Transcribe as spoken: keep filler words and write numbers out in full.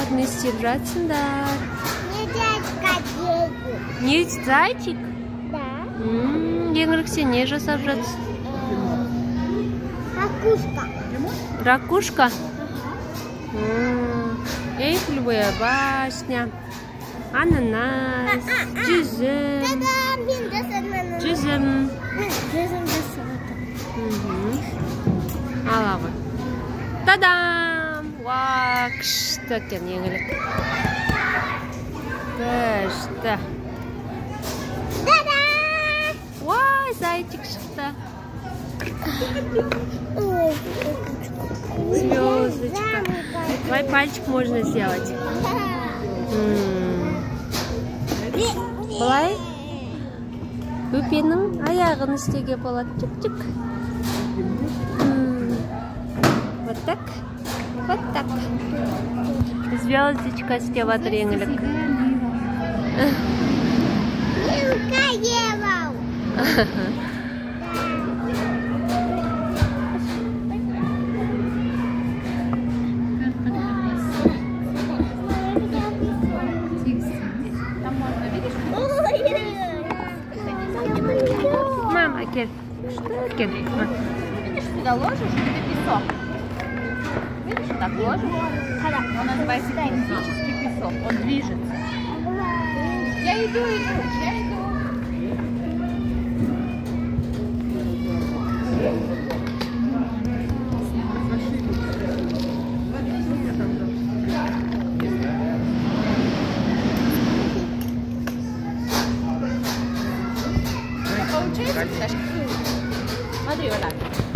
не істеп жатсыңдар? Не Не зайчик, зайчик? да. Еңлік, сен не жасап жатсың? Ракушка. Ракушка? Эйфелевая башня. Ананас. Жүзім. Та-дам, мен жасадым. Жүзім. Мен жүзім жасадым. Ала ғой. Та-дам! Уа, күшті екен еңлік. Күшті. Та-дам! Уай, зайчик шықты. Ой, Звездочка. Давай пальчик можно сделать. Былай көпенің аяғын істеуге болады. Чүк-чүк. Вот так. Вот так. Звездочка істеп жатыр еңлік. Милка евал. Мама, кел. Что кел? Видишь, сюда ложишь, это песок. Видишь, так ложишь. Он называется кинетический песок. Он движется. Я иду, иду, я иду. Получается, Сашка? Смотри, вот так.